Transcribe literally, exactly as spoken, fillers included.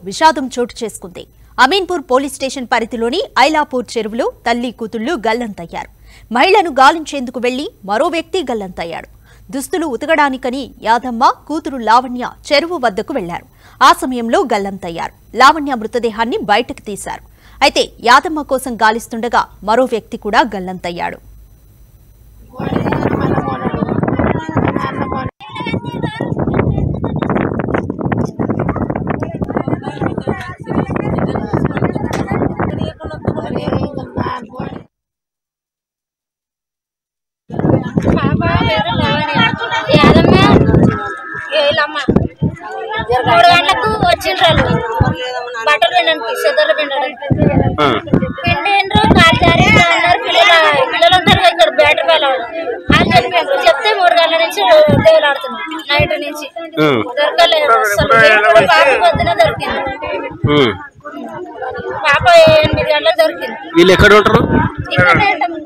విషాదం చోటు చేసుకుంది. అమీన్పూర్ పోలీస్ స్టేషన్ పరిధిలోని ఐలాపూర్ చెరువులో తల్లి కూతుళ్లు గల్లంతయ్యారు. మహిళను గాలించేందుకు వెళ్లి మరో వ్యక్తి గల్లంతయ్యాడు. దుస్తులు ఉతకడానికని యాదమ్మ కూతురు లావణ్య చెరువు వద్దకు వెళ్లారు. ఆ సమయంలో గల్లంతయ్యారు. లావణ్య మృతదేహాన్ని బయటకు తీశారు. అయితే యాదమ్మ కోసం గాలిస్తుండగా మరో వ్యక్తి కూడా గల్లంతయ్యాడు. మూడు గంటలకు వచ్చిండ్రు బట్టలు పిండానికి చెద్దర్లు పిండడానికి పిండిండ్రు కాలు జారి అన్నారు. పిల్లలు పిల్లలు ఉంటారు ఇక్కడ బ్యాటరీ వెళ్ళాడు అని చెప్పారు. చెప్తే మూడు గంటల నుంచి దేవులు ఆడుతున్నాం నైట్ నుంచి దొరకలేదు. అసలు పాప పొద్దున దొరికింది. పాప ఎనిమిది గంటలకు దొరికింది. వీళ్ళు ఎక్కడ ఉంటారు? ఇక్కడ